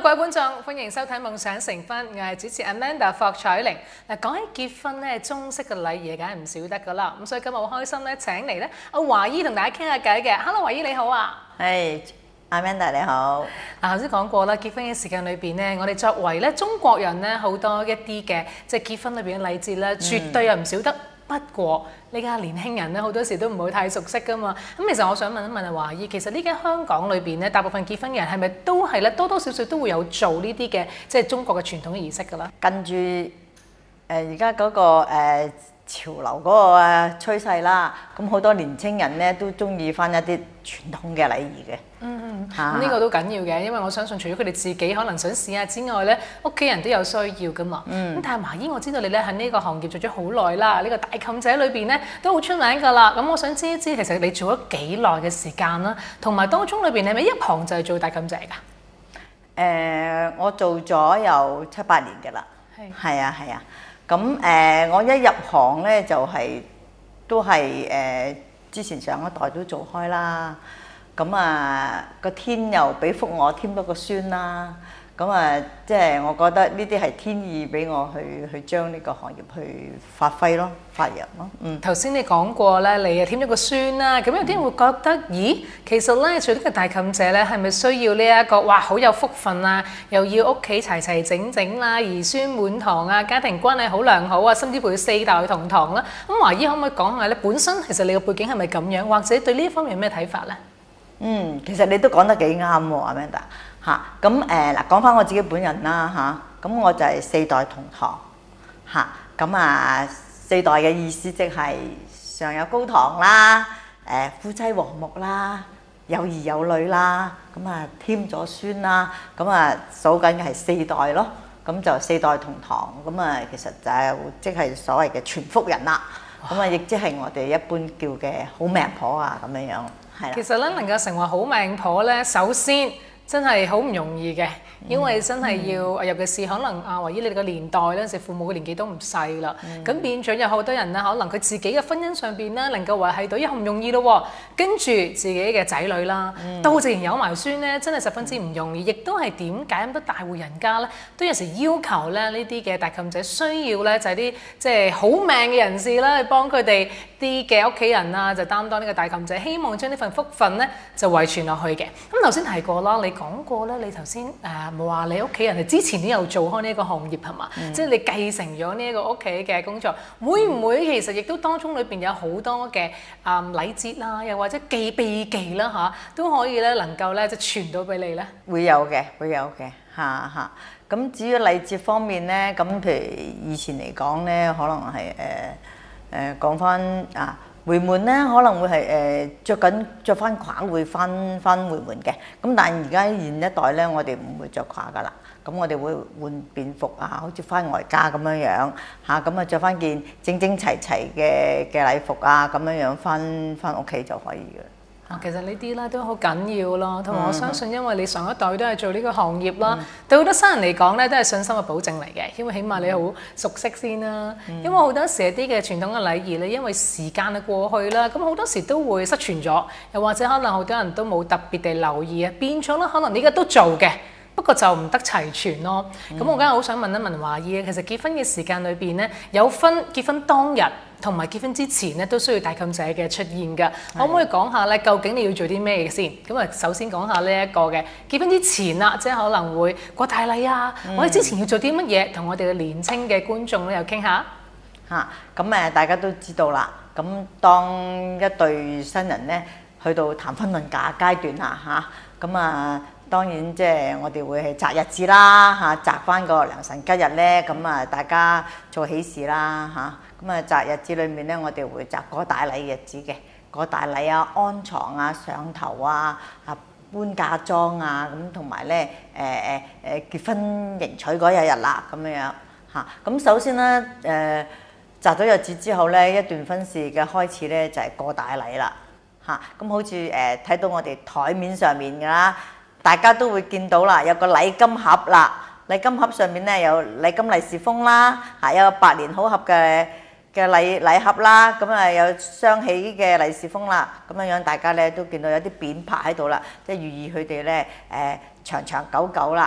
各位觀眾，歡迎收睇《夢想成婚》，我係主持 Amanda 霍彩玲。嗱，講起結婚咧，中式嘅禮儀梗係唔少得噶啦。咁所以今日好開心咧，請嚟咧阿華姨同大家傾下偈嘅。Hello， 華姨你好啊！ 係 Amanda 你好。 嗱，頭先講過啦，結婚嘅時間裏邊咧，我哋作為咧中國人咧，好多一啲嘅即係結婚裏邊嘅禮節咧，絕對係唔少得。不過呢家年輕人咧，好多時都唔會太熟悉噶嘛。咁其實我想問一問阿華姨，其實呢間香港裏邊咧，大部分結婚嘅人係咪都係咧多多少少都會有做呢啲嘅即係中國嘅傳統嘅儀式㗎啦？ 跟住而家嗰個潮流嗰個趨勢啦，咁好多年青人咧都中意翻一啲傳統嘅禮儀嘅。 咁呢個都緊要嘅，因為我相信除咗佢哋自己可能想試下之外咧，屋企人都有需要噶嘛。咁但係華姨，我知道你咧喺呢個行業做咗好耐啦，呢個大妗姐裏邊咧都好出名㗎啦。咁我想知一知，其實你做咗幾耐嘅時間啦，同埋當中裏邊你係咪一行就係做大妗姐㗎？ 我做咗有7、8年㗎啦。係啊。咁我一入行咧就都係之前上一代都做開啦。咁個天又俾福我添多個孫啦。咁即係我覺得呢啲係天意俾我去將呢個行業去發揮咯，發揚咯。 頭先你講過咧，你又添咗個孫啦。咁有啲人會覺得，咦，其實咧做呢個大妗姐咧，係咪需要呢一個哇好有福分啊？又要屋企齊齊整整啦，兒孫滿堂啊，家庭關係好良好啊，甚至乎要4代同堂啦。咁華姨可唔可以講下咧？本身其實你個背景係咪咁樣，或者對呢一方面有咩睇法咧？ 其實你都講得幾啱喎，Amanda 嚇。咁嗱，講翻我自己本人啦嚇。咁我就係4代同堂嚇。咁4代嘅意思即係上有高堂啦，夫妻和睦啦，有兒有女啦，咁添咗孫啦，咁數緊嘅係4代咯。咁就4代同堂，咁其實就即係所謂嘅全福人啦。咁亦即係我哋一般叫嘅好命婆啊咁樣樣。 其實咧能夠成為好命婆咧，首先真係好唔容易嘅，因為真係要，尤其是可能華姨你哋個年代咧，時父母嘅年紀都唔細啦，咁變咗有好多人咧，可能佢自己嘅婚姻上邊咧，能夠維繫到又唔容易咯喎，跟住自己嘅仔女啦，到自然有埋孫咧，真係十分之唔容易，亦都係點解咁多大戶人家咧，都有時要求咧呢啲嘅大妗姐需要咧就係啲即係好命嘅人士啦，去幫佢哋啲嘅屋企人啊，就擔當呢個大妗姐，希望將呢份福分咧就遺傳落去嘅。咁頭先提過啦，你講過咧，你頭先冇話你屋企人係之前都有做開呢一個行業係嘛？即係你繼承咗呢一個屋企嘅工作，會唔會其實亦都當中裏邊有好多嘅禮節啦，又或者秘技啦嚇，都可以咧能夠咧就傳到俾你咧？會有嘅嚇。咁至於禮節方面咧，咁譬如以前嚟講咧，可能係講翻回門咧，可能會係着翻褂會翻回門嘅。咁但係而家現一代咧，我哋唔會着褂噶啦。咁我哋會換便服好似翻外家咁樣樣嚇。咁着翻件整整齊齊嘅禮服咁樣樣翻屋企就可以嘅。 其實呢啲咧都好緊要咯，同埋我相信，因為你上一代都係做呢個行業啦，對好多新人嚟講咧都係信心嘅保證嚟嘅，因為起碼你好熟悉先啦。因為好多時啲嘅傳統嘅禮儀咧，因為時間嘅過去啦，咁好多時都會失傳咗，又或者可能好多人都冇特別地留意變咗啦，可能你而家都做嘅。不過就唔得齊全咯。咁我梗係好想問一問華姨，其實結婚嘅時間裏邊咧，有分結婚當日同埋結婚之前咧，都需要大妗姐嘅出現㗎。可唔可以講下咧，究竟你要做啲咩先？咁首先講下呢一個嘅結婚之前啦，即係可能會過大禮我哋之前要做啲乜嘢，同我哋嘅年青嘅觀眾咧又傾下。 咁大家都知道啦。咁當一對新人咧去到談婚論嫁階段啦咁當然即係我哋會係擇日子啦擇翻個良辰吉日咧，咁大家做喜事啦咁擇日子裏面咧，我哋會擇過大禮日子嘅，過大禮安床上頭搬嫁妝咁，同埋咧結婚迎娶嗰一日啦咁樣咁首先咧擇咗日子之後咧，一段婚事嘅開始咧就係過大禮啦咁好似睇到我哋台面上面㗎啦。大家都會見到啦，有個禮金盒啦，禮金盒上面咧有禮金利是封啦，有個百年好合嘅禮盒啦，咁有雙喜嘅利是封啦，咁樣大家咧都見到有啲匾牌喺度啦，即係寓意佢哋咧長長久久啦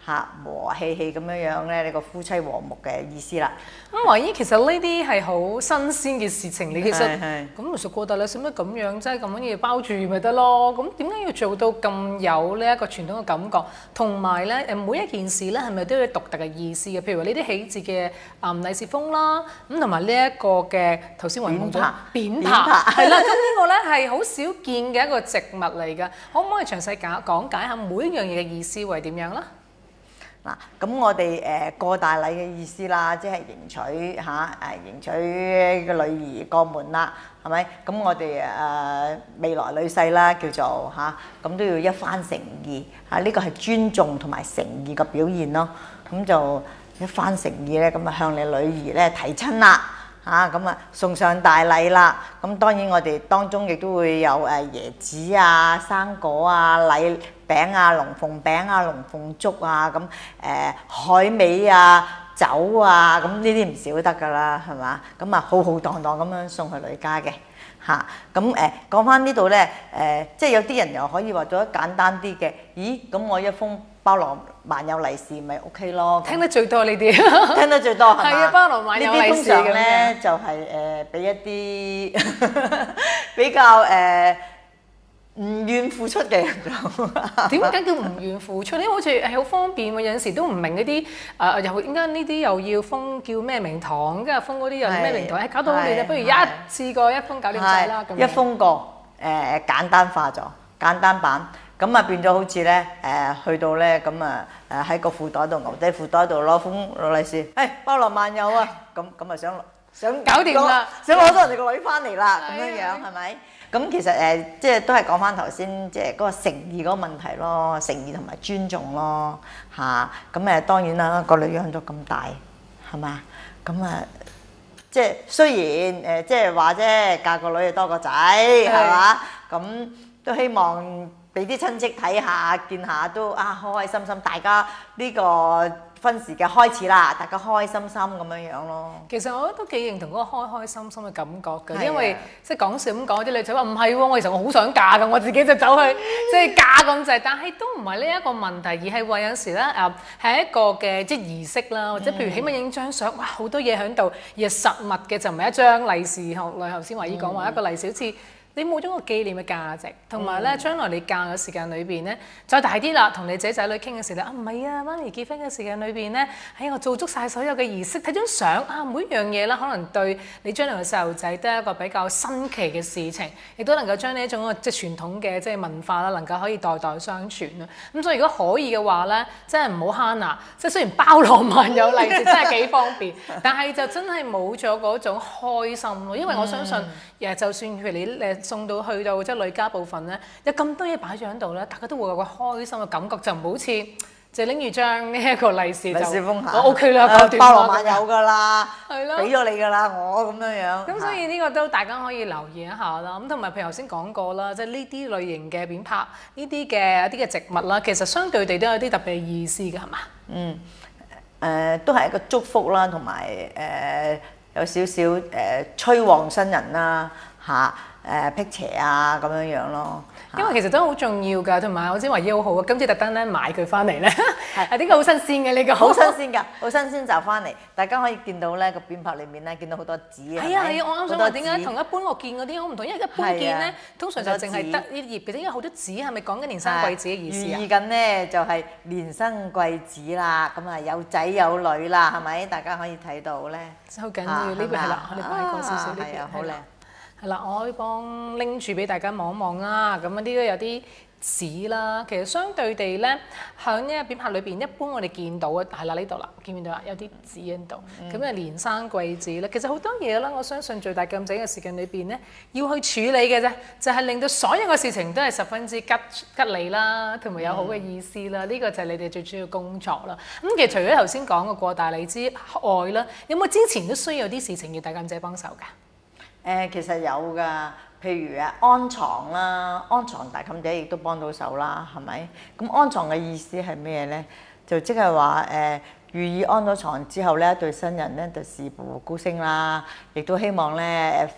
嚇和和氣氣咁樣咧，呢個夫妻和睦嘅意思啦。 咁華姨其實呢啲係好新鮮嘅事情嚟，其實係咁其實過大禮使乜咁樣，即係咁樣嘢包住咪得咯？咁點解要做到咁有呢一個傳統嘅感覺？同埋咧每一件事咧係咪都有獨特嘅意思嘅？譬如話呢啲喜字嘅利是封啦，咁同埋呢一個嘅頭先話講咗扁柏係啦，咁呢個咧係好少見嘅一個植物嚟㗎，可唔可以詳細講解下每一樣嘢嘅意思為點樣啦？ 嗱，咁我哋過大禮嘅意思啦，即係迎娶迎娶個女兒過門啦，係咪？咁我哋未來女婿啦，叫做咁都要一番誠意呢個係尊重同埋誠意嘅表現咯。咁就一番誠意咧，咁向你女兒咧提親啦。咁送上大禮啦！咁當然我哋當中亦都會有椰子啊、生果啊、禮餅啊、龍鳳餅啊、龍鳳粥啊，咁海味啊、酒啊，咁呢啲唔少得噶啦，係嘛？咁浩浩蕩蕩咁樣送去女家嘅咁講翻呢度咧即係有啲人又可以話做得簡單啲嘅，咦？咁我一封包羅萬有利是咪 OK 咯？聽得最多呢啲， 聽得最多係嘛？ 係啊，包羅萬有利是咁咧就係俾一啲比較唔願付出嘅人做。 點解叫唔願付出呢？好似係好方便喎，有陣時都唔明嗰啲又點解呢啲又要封叫咩名堂，跟住封嗰啲又咩名堂，搞到我哋不如一次過一封搞掂晒啦咁。 一封過簡單化咗，簡單版。咁變咗好似咧去到咧咁喺個褲袋度牛仔褲袋度攞封利是，包羅萬有啊！咁想搞掂啦， 想攞到人哋個女翻嚟啦，咁樣係咪？咁其實即係都係講翻頭先，即係嗰個誠意嗰個問題咯，誠意同埋尊重咯咁當然啦，個女養咗咁大係嘛？咁即係雖然即係話啫，嫁個女多個仔係嘛？咁都希望俾啲親戚睇下，見下都開開心心，大家呢個婚事嘅開始啦，大家開開心心咁樣樣咯。 其實我都幾認同嗰個開開心心嘅感覺嘅，因為即係講笑咁講，啲女仔話唔係喎，我其實我好想嫁㗎，我自己就走去即係嫁咁滯，但係都唔係呢一個問題，而係話有時咧係一個嘅即係儀式啦，或者譬如起碼影張相，哇好多嘢喺度，而係實物嘅就唔係一張利是，學你頭先華姨講話一個利是好似。你冇咗個紀念嘅價值，同埋咧將來你嫁嘅時間裏邊咧，再大啲啦，同你仔女傾嘅時咧，唔係啊，媽咪結婚嘅時間裏邊咧，我做足晒所有嘅儀式，睇張相每樣嘢啦，可能對你將來嘅細路仔都係一個比較新奇嘅事情，亦都能夠將呢一種即係傳統嘅即係文化啦，能夠可以代代相傳啊。咁所以如果可以嘅話咧，真係唔好慳啊！即係雖然包羅萬有利是真係幾方便，但係就真係冇咗嗰種開心咯。因為我相信就算譬如你送到去到即係女家部分咧，有咁多嘢擺咗喺度咧，大家都會有個開心嘅感覺，就唔好似就拎住張呢一個利是就我 OK 啦， 包羅萬有㗎啦， 係咯， 俾咗你㗎啦，我咁樣樣。 咁所以呢個都大家可以留意一下啦。咁同埋譬如頭先講過啦，即係呢啲類型嘅扁柏，呢啲嘅一啲嘅植物啦，其實相對地都有啲特別嘅意思㗎，係嘛？ 都係一個祝福啦，同埋有少少催旺新人啦辟邪啊咁樣樣咯。 因為其實都好重要㗎，同埋我知華姨好好啊，今次特登咧買佢翻嚟咧，係呢個好新鮮嘅呢個， 好新鮮㗎，好新鮮就翻嚟，大家可以見到咧個扁柏裏面咧見到好多紙啊。 係啊，我啱想話點解同一般我見嗰啲好唔同，因為一般見咧通常就淨係得呢啲葉嘅，因為好多紙係咪講緊連生貴子嘅意思啊？ 寓意緊咧就係連生貴子啦，咁有仔有女啦，係咪？大家可以睇到咧， 好緊要呢邊係啦，我哋擺過少少呢邊， 好靚。 係啦，我可以幫拎住俾大家望一望啦。咁呢啲都有啲紙啦。其實相對地咧，喺呢個扁柏裏邊，一般我哋見到嘅係啦呢度啦，見唔見到啊？有啲紙喺度。咁連生貴子咧，其實好多嘢啦。我相信最大咁仔嘅時間裏邊咧，要去處理嘅啫，就係令到所有嘅事情都係十分之吉利啦，同埋有好嘅意思啦。呢個就係你哋最主要工作啦。咁其實除咗頭先講嘅過大禮之外啦，有冇之前都需要有啲事情要大咁仔幫手㗎？ 其實有㗎，譬如安床啦，安床大妗姐亦都幫到手啦，係咪？咁安床嘅意思係咩咧？就即係話寓意安咗床之後咧，對新人咧就事業高升啦，亦都希望咧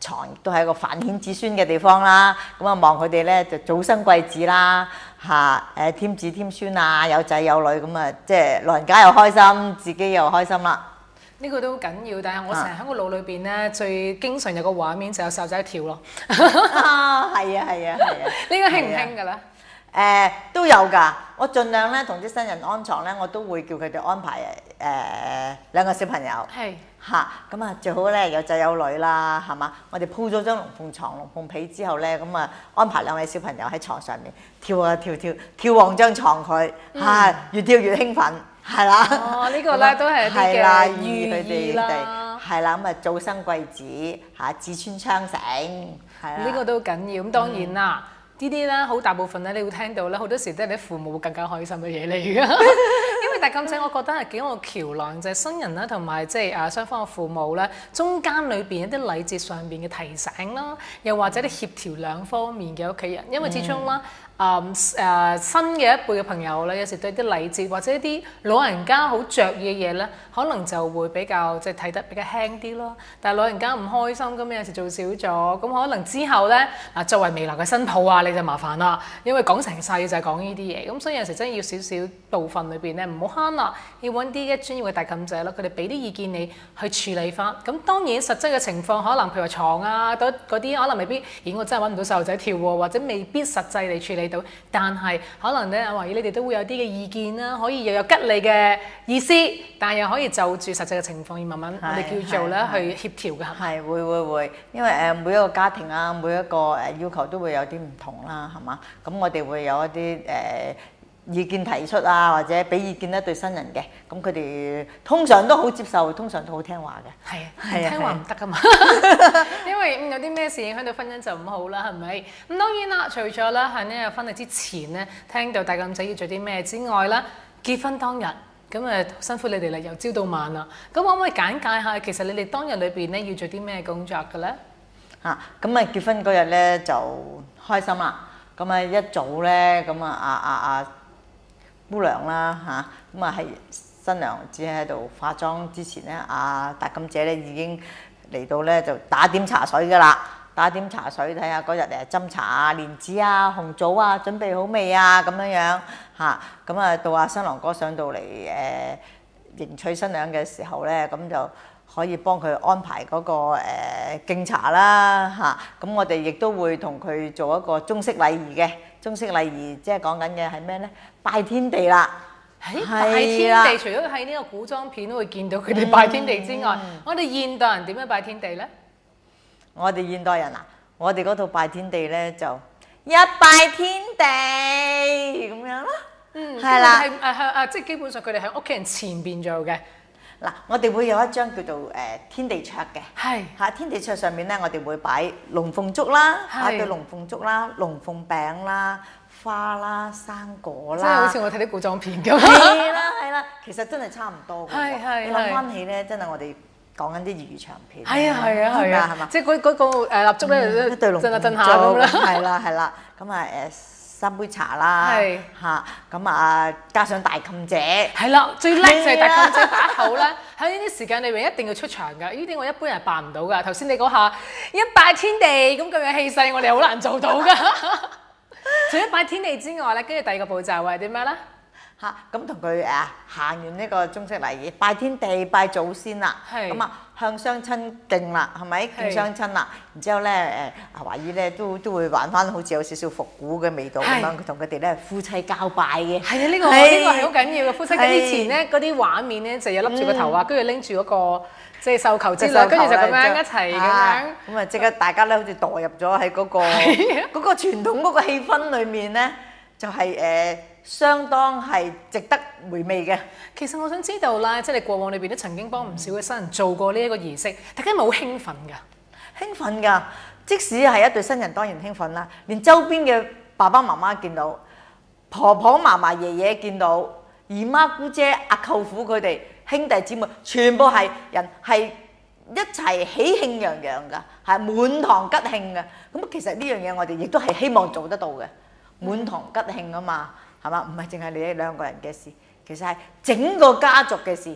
床亦都係一個繁衍子孫嘅地方啦。咁啊望佢哋咧就早生貴子啦，添子添孫啊，有仔有女咁啊，即係老人家又開心，自己又開心啦。 呢個都好緊要，但係我成日喺個腦裏邊咧，最經常有個畫面就有細路仔跳咯。 係啊！ 呢個興唔興㗎咧？ 都有㗎。我盡量咧同啲新人安床咧，我都會叫佢哋安排兩個小朋友。 係咁啊最好咧有仔有女啦，係嘛？我哋鋪咗張龍鳳床、龍鳳被之後咧，咁啊安排兩位小朋友喺床上面跳啊跳旺張床佢，越跳越興奮。係啦， 呢個咧都係一啲嘅寓意啦。 係啦，咁啊早生貴子子孫昌盛，係啦。 呢個都緊要。咁當然啦，呢啲咧好大部分咧，你會聽到咧，好多時都係啲父母會更加開心嘅嘢嚟㗎。因為大妗姐，我覺得係幾個橋梁，就係新人啦，同埋即係雙方嘅父母咧，中間裏邊一啲禮節上邊嘅提醒啦，又或者啲協調兩方面嘅屋企人，因為始終啦。新嘅一輩嘅朋友咧，有時對啲禮節或者一啲老人家好着意嘅嘢咧，可能就會比較即係睇得比較輕啲咯。但係老人家唔開心咁，有時做少咗，咁可能之後咧作為未來嘅新抱啊，你就麻煩啦，因為講成世就係講呢啲嘢，咁所以有時真係要少少部分裏邊咧唔好慳啦，要揾啲專業嘅大妗姐咯，佢哋俾啲意見你去處理翻。咁當然實際嘅情況可能譬如話床啊嗰啲可能未必，我真係揾唔到細路仔跳喎，或者未必實際地處理。但係可能咧，阿華姨你哋都會有啲嘅意見啦，可以又有吉利嘅意思，但係又可以就住實際嘅情況要慢慢我哋叫做咧去協調嘅。係會，因為每一個家庭啊，每一個要求都會有啲唔同啦，係嘛？咁我哋會有一啲意見提出啊，或者俾意見咧對新人嘅，咁佢哋通常都好接受，通常都好聽話嘅。 係聽話唔得噶嘛，因為有啲咩事影響到婚姻就唔好啦，係咪？咁當然啦，除咗咧喺呢個婚禮之前咧，聽到大妗姐要做啲咩之外啦，結婚當日咁辛苦你哋啦，由朝到晚啦。咁可唔可以簡介下，其實你哋當日裏邊咧要做啲咩工作嘅咧？ 咁結婚嗰日咧就開心啦。咁一早咧咁姑娘啦咁係新娘子喺度化妝之前咧，大妗姐咧已經嚟到咧就打點茶水噶啦，打點茶水睇下嗰日斟茶啊、蓮子啊、紅棗啊準備好未啊咁樣咁到新郎哥上到嚟迎娶新娘嘅時候咧，咁就可以幫佢安排嗰個敬茶啦咁我哋亦都會同佢做一個中式禮儀嘅。中式禮儀即係講緊嘅係咩咧？拜天地啦！ 拜天地，除咗喺呢個古裝片都會見到佢哋拜天地之外，我哋現代人點樣拜天地咧？ 我哋現代人我哋嗰套拜天地咧就一拜天地咁樣咯。係啦， 即係基本上佢哋喺屋企人前邊做嘅。 嗱，我哋會有一張叫做天地桌嘅， 係天地桌上面咧，我哋會擺龍鳳燭啦，擺對龍鳳燭啦、龍鳳餅啦、花啦、生果啦， 即係好似我睇啲古裝片咁。 係啦，其實真係差唔多嘅。 係你諗翻起咧，真係我哋講緊啲粵語長片。 係啊，係嘛？即係嗰個蠟燭咧， 一對龍鳳燭震下咁啦。 係啦，咁三杯茶啦，咁加上大妗姐， 係啦，最叻就係大妗姐把口咧，喺呢啲時間裏面一定要出場㗎。呢啲我一般人扮唔到㗎。頭先你嗰下一拜天地咁嘅氣勢，我哋好難做到㗎。除咗拜天地之外咧，跟住第二個步驟係點咩咧？ 咁同佢行完呢個中式禮儀，拜天地、拜祖先啦，咁向雙親敬啦，係咪敬雙親啦？然之後咧阿華姨咧都會玩翻好似有少少復古嘅味道咁樣，佢同佢哋咧夫妻交拜嘅。係啊，呢個係好緊要嘅。夫妻以前咧嗰啲畫面咧就有笠住個頭啊，跟住拎住嗰個即係繡球之類，跟住就咁樣一齊咁樣。咁即刻大家咧好似代入咗喺嗰個傳統嗰個氣氛裡面咧，就係相當係值得回味嘅。 其實我想知道啦，即係你過往裏邊都曾經幫唔少嘅新人做過呢一個儀式，大家係咪好興奮㗎？ 興奮㗎！即使係一對新人，當然興奮啦。連周邊嘅爸爸媽媽見到，婆婆嫲嫲爺爺見到，姨媽姑姐阿舅父佢哋兄弟姊妹，全部係人係一齊喜慶洋洋㗎，係滿堂吉慶㗎。咁其實呢樣嘢我哋亦都係希望做得到嘅，滿堂吉慶啊嘛。係嘛？唔係淨係你哋兩個人嘅事，其實係整個家族嘅事。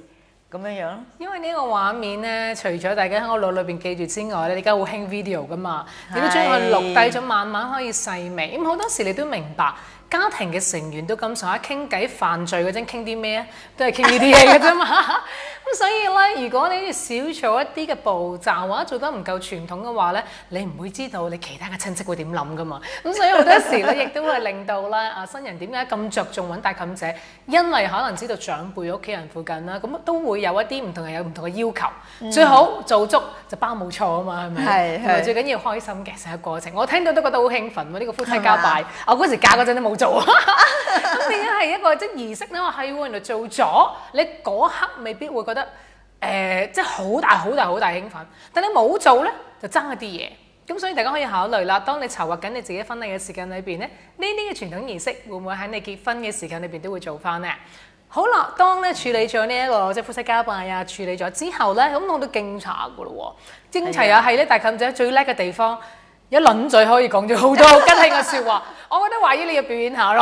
咁樣樣咯。 因為呢個畫面咧，除咗大家喺我腦裏邊記住之外咧，而家好興 video 噶嘛，你都將佢錄低咗，慢慢可以細微。咁好多時你都明白。家庭嘅成員都咁上下傾偈，犯罪嗰陣傾啲咩啊？都係傾呢啲嘢嘅啫嘛。咁所以咧，如果你少做一啲嘅步驟或者做得唔夠傳統嘅話咧，你唔會知道你其他嘅親戚會點諗噶嘛。咁所以好多時咧，亦都會令到咧新人點解咁着重揾大妗姐，因為可能知道長輩屋企人附近啦，咁都會有一啲唔同人有唔同嘅要求。最好做足就包冇錯啊嘛，係咪？係最緊要開心嘅成個過程。我聽到都覺得好興奮喎！呢個夫妻交拜，我嗰時嫁嗰陣都冇做啊。咁變咗係一個即係儀式咧，話係喎，原來做咗，你嗰刻未必會覺得即係好大興奮，但你冇做咧就爭一啲嘢。咁所以大家可以考慮啦，當你籌劃緊你自己婚禮嘅時間裏邊咧，呢啲嘅傳統儀式會唔會喺你結婚嘅時間裏邊都會做翻咧？好啦，當咧處理咗呢一個即係夫妻交拜啊，處理咗之後咧，咁我都敬茶噶咯喎，敬茶又係咧大妗姐最叻嘅地方。一輪嘴可以講咗好多好吉氣嘅説話，我覺得華姨你要表演下咯。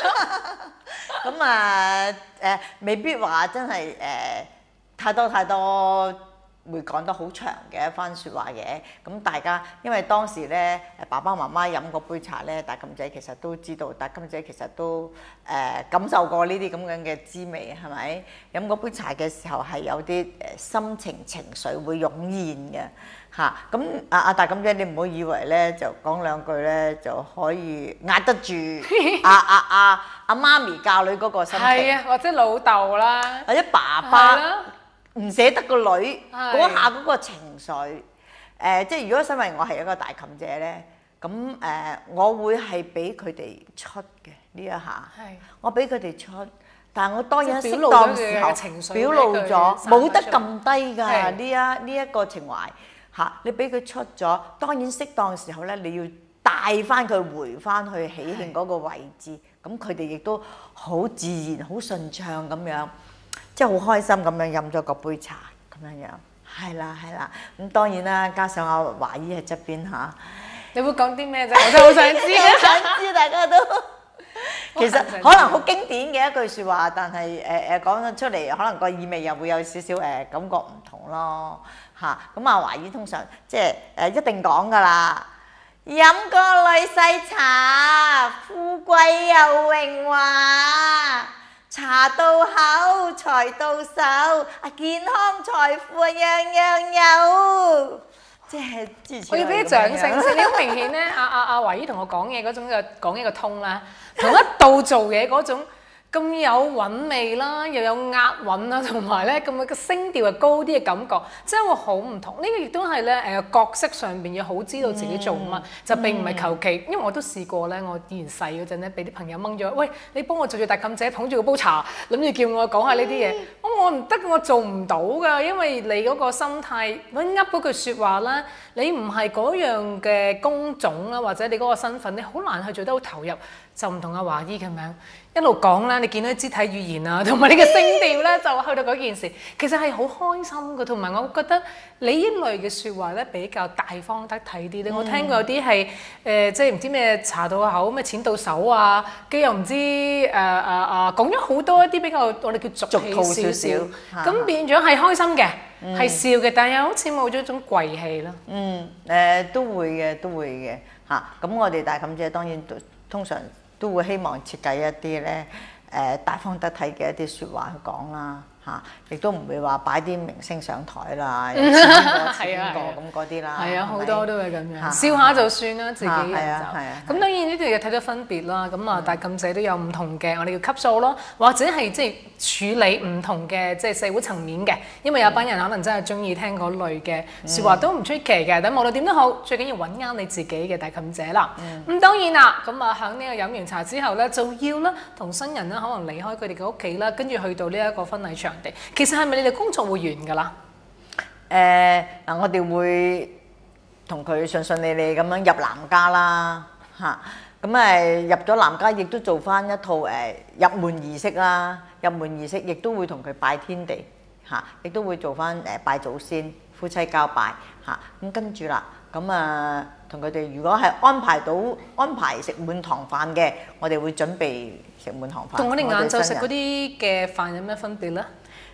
咁未必話真係太多會講得好長嘅一番説話嘅。咁大家因為當時咧爸爸媽媽飲嗰杯茶咧，大妗姐其實都知道，大妗姐其實都感受過呢啲咁樣嘅滋味，係咪？飲嗰杯茶嘅時候係有啲心情緒會湧現嘅。嚇咁大妗姐，你唔好以為咧就講兩句咧就可以壓得住阿媽咪教女嗰個心情， 係啊，或者老豆啦， 或者爸爸唔捨得個女嗰下嗰個情緒，即係如果身為我係一個大妗姐咧，咁我會係俾佢哋出嘅呢一下，我俾佢哋出，但係我當然適當時候表露咗，冇得撳低㗎呢一個情懷。嚇！你俾佢出咗，當然適當時候咧，你要帶翻佢回翻去喜慶嗰個位置，咁佢哋亦都好自然、好順暢咁樣，即係好開心咁樣飲咗個杯茶咁樣樣。係啦，咁當然啦，加上阿華姨喺側邊嚇， 你會講啲咩啫？我真係好想知， 想知大家都。其實可能好經典嘅一句説話，但係講咗出嚟，可能個意味又會有少少感覺唔同咯嚇。咁華姨通常即係一定講噶啦，飲個女婿茶，富貴又榮華，茶到口財到手，健康財富樣樣有。即係支持我要俾啲掌聲先。你好明顯咧，阿華姨同我講嘢嗰種嘅講嘢個通啦，同一度做嘢嗰種咁有韻味啦，又有押韻啦，同埋咧咁嘅聲調又高啲嘅感覺，真係會好唔同。呢個亦都係咧角色上邊要好知道自己做乜，就並唔係求其。因為我都試過咧，我以前細嗰陣咧，俾啲朋友掹咗，喂，你幫我做住大妗姐，捧住個煲茶，諗住叫我講下呢啲嘢。我唔得，我做唔到㗎，因為你嗰個心態，我噏嗰句説話啦，你唔係嗰樣嘅工種啦，或者你嗰個身份，你好難去做得好投入，就唔同阿華姨咁樣一路講啦，你見到啲肢體語言啊，同埋你嘅聲調咧，就去到嗰件事，其實係好開心嘅，同埋我覺得你呢類嘅説話咧比較大方得體啲咧。我聽過有啲係即係唔知咩茶到口，咩錢到手啊，跟又唔知講咗好多一啲比較我哋叫俗氣少少，咁變咗係開心嘅，係笑嘅，但係又好似冇咗一種貴氣咯。都會嘅嚇。咁我哋大妗姐當然通常都會希望設計一啲咧大方得體嘅一啲説話去講啦嚇，亦都唔會話擺啲明星上台啦，似邊個咁嗰啲啦。係啊，好多都係咁樣，笑下就算啦，自己人就。咁當然呢啲嘢睇到分別啦。咁大妗姐都有唔同嘅我哋叫級數咯，或者係即係處理唔同嘅即係社會層面嘅，因為有班人可能真係中意聽嗰類嘅説話都唔出奇嘅。但無論點都好，最緊要揾啱你自己嘅大妗姐啦。咁當然啦，咁喺呢個飲完茶之後咧，就要啦同新人啦可能離開佢哋嘅屋企啦，跟住去到呢一個婚禮場地。其實係咪你哋工作會完㗎啦？我哋會同佢順順利利咁樣入男家啦嚇。咁入咗男家，亦都做翻一套入門儀式啦。入門儀式亦都會同佢拜天地嚇，亦都會做翻拜祖先、夫妻交拜嚇。咁跟住啦，咁同佢哋如果係安排食滿堂飯嘅，我哋會準備食滿堂飯。同我哋晏晝食嗰啲嘅飯有咩分別咧？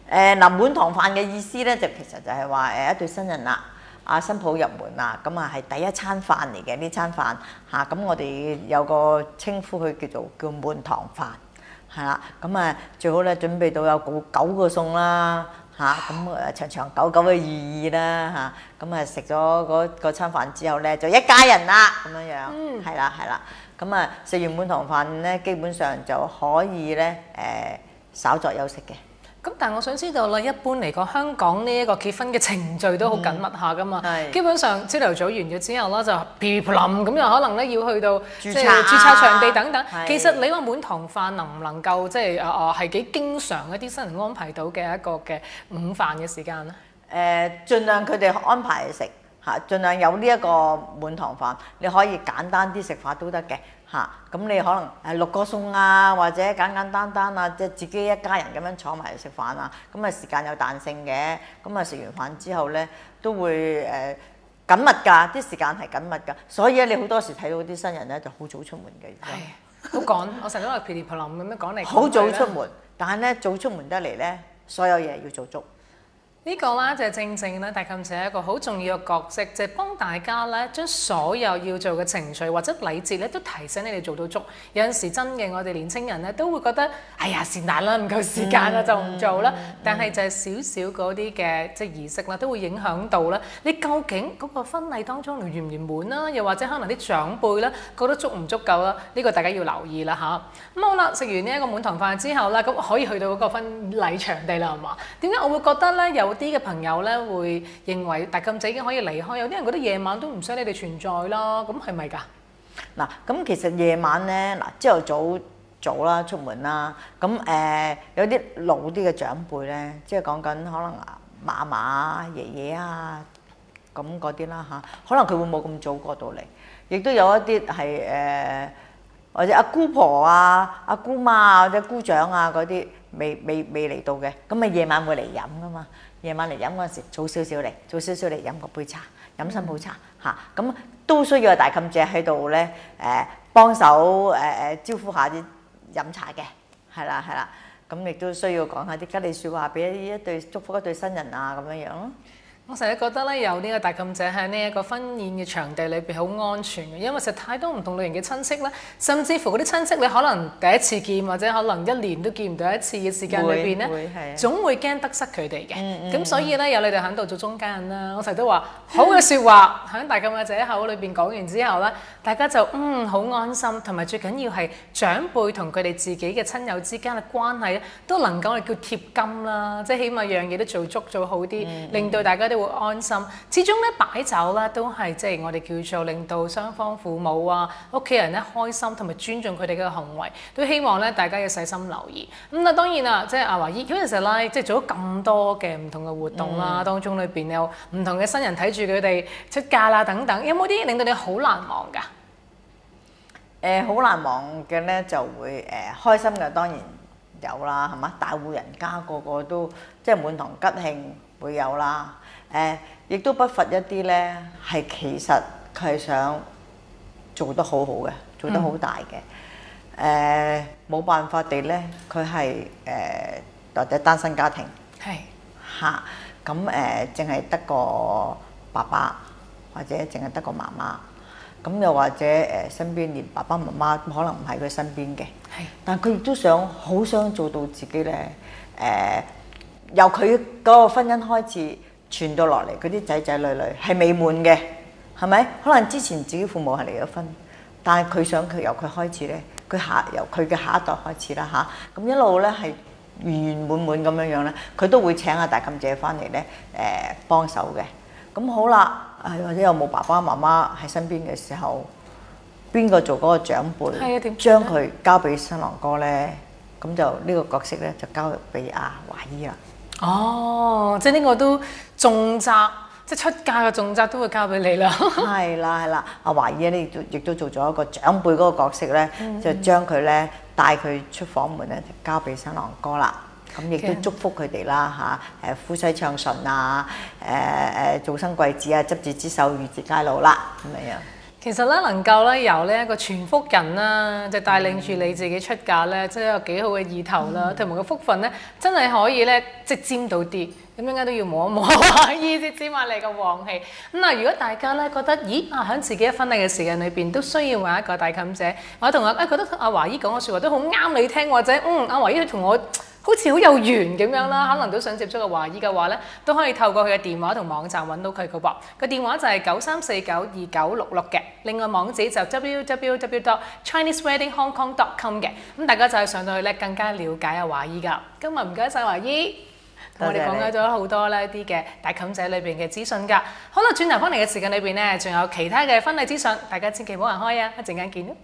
嗱，滿堂飯嘅意思咧，就其實就係話一對新人啦，新抱入門啦，咁啊係第一餐飯嚟嘅呢餐飯嚇，咁我哋有個稱呼佢叫滿堂飯，係啦，咁啊最好咧準備到有9個餸啦嚇，咁長長久久嘅寓意啦嚇，咁啊食咗嗰餐飯之後咧就一家人啦咁樣樣，係啦係啦，咁啊食完滿堂飯咧，基本上就可以咧稍作休息嘅。 咁但係我想知道啦，一般嚟講，香港呢一個結婚嘅程序都好緊密下噶嘛。基本上朝頭早完咗之後啦，就噼哩啪啦咁，又可能咧要去到即係註冊場地等等。其實你話滿堂飯能唔能夠即係係幾經常一啲新人安排到嘅一個嘅午飯嘅時間咧？ 盡量佢哋安排食嚇，盡量有呢一個滿堂飯，你可以簡單啲食法都得嘅。嚇，咁你可能6個餸啊，或者簡簡單單啊，即係自己一家人咁樣坐埋嚟食飯啊，咁啊時間有彈性嘅，咁啊食完飯之後咧都會緊密㗎，啲時間係緊密㗎，所以咧你好多時睇到啲新人咧就好早出門嘅， 好趕，我成日都話噼哩啪啦咁樣講嚟， 好早出門，但係咧早出門得嚟咧，所有嘢要做足。 呢個啦就正正咧，大妗姐一個好重要嘅角色，就係幫大家咧將所有要做嘅程序或者禮節咧，都提醒你哋做到足。有陣時真嘅，我哋年青人咧都會覺得，哎呀是但啦，唔夠時間啦就唔做啦。但係就係少少嗰啲嘅即係儀式啦，都會影響到啦。你究竟嗰個婚禮當中圓唔圓滿啦？又或者可能啲長輩咧覺得足唔足夠啦？呢個大家要留意啦嚇。咁好啦，食完呢一個滿堂飯之後啦，咁可以去到嗰個婚禮場地啦，係嘛？點解我會覺得咧有啲嘅朋友咧會認為大妗姐已經可以離開，有啲人覺得夜晚都唔使你哋存在啦，咁係咪㗎？ 嗱，咁其實夜晚咧，朝頭早啦出門啦，咁有啲老啲嘅長輩咧，即係講緊可能嫲嫲啊、爺爺啊咁嗰啲啦嚇，可能佢會冇咁早過到嚟，亦都有一啲係或者阿姑婆啊、阿姑媽啊或者姑丈啊嗰啲未嚟到嘅，咁咪夜晚會嚟飲噶嘛。夜晚嚟飲嗰陣時，早少少嚟飲個杯茶，飲新抱茶嚇，咁都需要大妗姐喺度咧幫手招呼下啲飲茶嘅，係啦，咁亦都需要講下啲吉利説話俾一對祝福一對新人啊咁樣樣咯。 我成日覺得咧，有呢個大妗姐喺呢一個婚宴嘅場地裏邊好安全嘅，因為實在太多唔同類型嘅親戚啦，甚至乎嗰啲親戚你可能第一次見或者可能1年都見唔到一次嘅時間裏邊咧，總會驚得失佢哋嘅。咁所以咧有你哋喺度做中間人啦，我成日都話好嘅説話喺大妗姐口裏邊講完之後咧，大家就好安心，同埋最緊要係長輩同佢哋自己嘅親友之間嘅關係都能夠叫貼金啦，即係起碼樣嘢都做足做好啲，令到大家都會安心。始終咧擺酒啦，都係即係我哋叫做令到雙方父母啊、屋企人咧開心，同埋尊重佢哋嘅行為，都希望咧大家要細心留意。咁當然啦，即係阿華姨嗰陣時咧，即係做咗咁多嘅唔同嘅活動啦，當中裏邊有唔同嘅新人睇住佢哋出嫁啦等等，有冇啲令到你好難忘㗎？ 好難忘嘅咧就會開心嘅當然有啦，係嘛？大戶人家個個都即係滿堂吉慶會有啦。亦都不乏一啲咧，係其實佢係想做得好好嘅，做得好大嘅。冇辦法地咧，佢係或者單身家庭， 係嚇咁淨係得個爸爸或者淨係得個媽媽，咁又或者身邊連爸爸媽媽可能唔喺佢身邊嘅，但佢亦都好想做到自己咧，由佢嗰個婚姻開始。傳到落嚟嗰啲仔仔女女係美滿嘅，係咪？可能之前自己父母係離咗婚，但係佢想由佢開始咧，由佢嘅下一代開始啦嚇，咁一路咧係圓圓滿滿咁樣樣咧，佢都會請阿大妗姐翻嚟咧幫手嘅。咁好啦，或者有冇爸爸媽媽喺身邊嘅時候，邊個做嗰個長輩，將佢交俾新郎哥咧？咁就呢個角色咧就交俾阿華姨啦。 哦，即係呢個都重責，即係出嫁嘅重責都會交俾你啦。 係啦，阿華姨咧亦都做咗一個長輩嗰個角色咧，就將佢咧帶佢出房門咧，就交俾新郎哥啦。咁亦都祝福佢哋啦嚇，夫妻暢順啊，早生貴子啊，執子之手，與子偕老啦咁樣。 其實咧，能夠咧由呢一個傳福人啦，就帶領住你自己出嫁咧，真係有幾好嘅意頭啦，同埋個福分咧，真係可以咧即沾到啲。咁應該都要摸一摸華姨先沾埋你個旺氣。咁嗱，如果大家咧覺得，咦喺自己婚禮嘅時間裏邊都需要揾一個大妗姐，或者同覺得阿華姨講嘅説話都好啱你聽，或者阿華姨同我好似好有緣咁樣啦，可能都想接觸個華姨嘅話咧，都可以透過佢嘅電話同網站揾到佢嘅噃。個電話就係93492966嘅，另外網址就 www.chineseweddinghongkong.com 嘅。咁大家就係上到去咧，更加了解阿華姨㗎。今日唔該晒華姨，同我哋講解咗好多呢一啲嘅大妗姐裏邊嘅資訊㗎。好啦，轉頭翻嚟嘅時間裏邊咧，仲有其他嘅婚禮資訊，大家千祈唔好行開啊！一陣間見啦。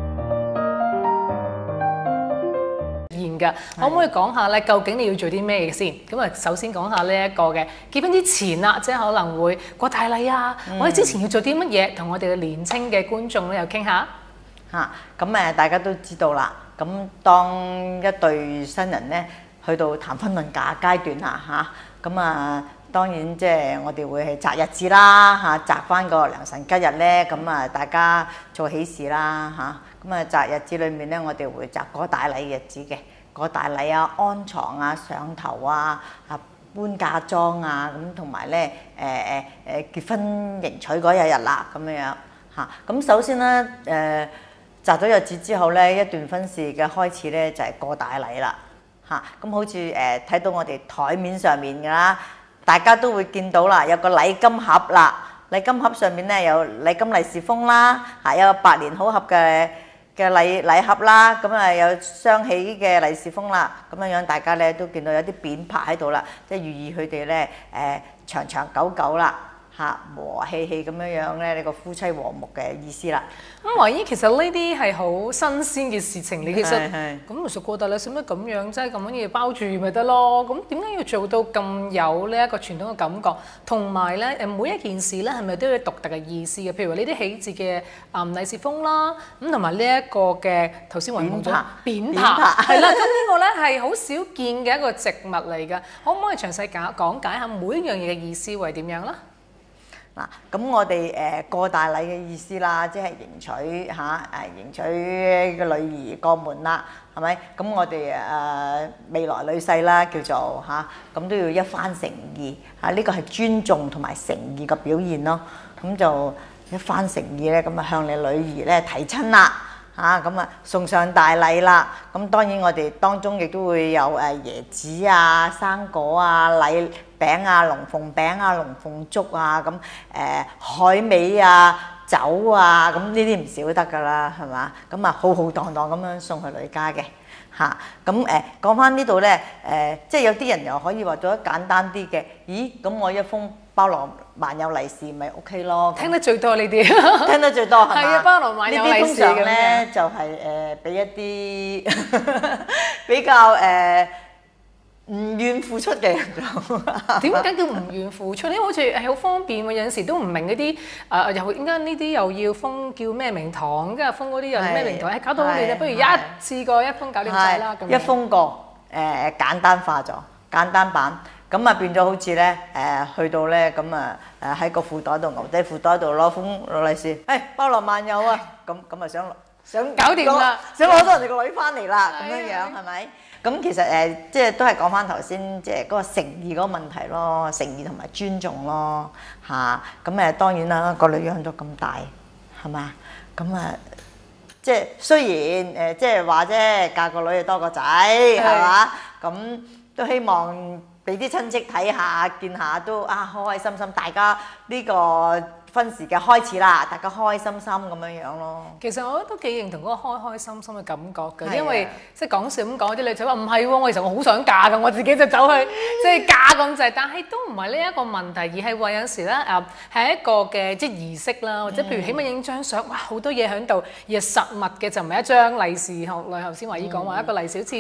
可唔可以講下咧？究竟你要做啲咩嘅先？咁啊，首先講下呢一個嘅結婚之前啦，即係可能會過大禮啊，或者之前要做啲乜嘢，同我哋嘅年青嘅觀眾咧又傾下嚇。咁大家都知道啦。咁當一對新人咧去到談婚論嫁階段啦嚇，咁當然即係我哋會係擇日子啦嚇，擇翻個良辰吉日咧，咁大家做喜事啦嚇。咁擇日子裏面咧，我哋會擇嗰大禮日子嘅。過大禮啊、安床啊、上頭啊、搬嫁妝啊，咁同埋咧結婚迎娶嗰日啦，咁樣嚇。咁首先咧擇咗日子之後咧，一段婚事嘅開始咧就係過大禮啦嚇。咁好似睇到我哋台面上面㗎啦，大家都會見到啦，有個禮金盒啦，禮金盒上面咧有禮金利是封啦，有個百年好合嘅禮盒啦，咁有雙喜嘅利是封啦，咁樣大家咧都見到有啲匾牌喺度啦，即係寓意佢哋咧長長久久啦嚇，和和氣氣咁樣咧，呢個夫妻和睦嘅意思啦。 咁華姨其實呢啲係好新鮮嘅事情，你其實咁其實過大禮使乜咁樣，即係咁樣嘢包住咪得咯？咁點解要做到咁有呢一個傳統嘅感覺？同埋咧每一件事咧係咪都有獨特嘅意思嘅？譬如話呢啲喜字嘅利是封啦，咁同埋呢一個嘅頭先話講咗匾牌係啦，咁呢個咧係好少見嘅一個植物嚟㗎，可唔可以詳細講解下每一樣嘢嘅意思為點樣啦？ 嗱，咁我哋過大禮嘅意思啦，即係迎娶迎娶個女兒過門啦，係咪？咁我哋未來女婿啦，叫做咁都要一番誠意呢個係尊重同埋誠意嘅表現咯。咁就一番誠意咧，咁向你女兒咧提親啦。咁送上大禮啦！咁當然我哋當中亦都會有椰子啊、生果啊、禮餅啊、龍鳳餅啊、龍鳳粥啊，咁海味啊、酒啊，咁呢啲唔少得噶啦，係嘛？咁浩浩蕩蕩咁樣送去女家嘅嚇。咁講翻呢度咧，即係有啲人又可以話做得簡單啲嘅。咦？咁我一封包羅萬有利是咪 OK 咯？聽得最多呢啲，聽得最多係嘛？係啊，包羅萬有利是咁樣。呢啲通常咧就係俾一啲比較唔願付出嘅人做。點解叫唔願付出咧？好似係好方便喎，有陣時都唔明嗰啲又點解呢啲又要封叫咩名堂，跟住封嗰啲又咩名堂，搞到我哋不如一次過一封搞掂晒啦咁。一封過簡單化咗，簡單版。咁變咗好似咧去到咧咁喺個褲袋度牛仔褲袋度攞封利是，包羅萬有啊！咁想搞掂啦，想攞到人哋個女翻嚟啦，咁樣係咪？咁其實即係都係講翻頭先，即係嗰個誠意嗰個問題咯，誠意同埋尊重咯嚇。咁當然啦，個女養到咁大係嘛？咁即係雖然即係話啫，嫁個女多個仔係嘛？咁都希望俾啲親戚睇下、見下都開開心心，大家呢個婚事嘅開始啦，大家開開心心咁樣樣咯。其實我都幾認同嗰個開開心心嘅感覺嘅，因為即係講笑咁講，啲女仔話唔係喎，我其實我好想嫁㗎，我自己就走去即係嫁咁滯，但係都唔係呢一個問題，而係話有時咧係一個嘅即係儀式啦，或者譬如起碼影張相，哇好多嘢喺度，而實物嘅就唔係一張利是，學女頭先華姨講話一個利是好似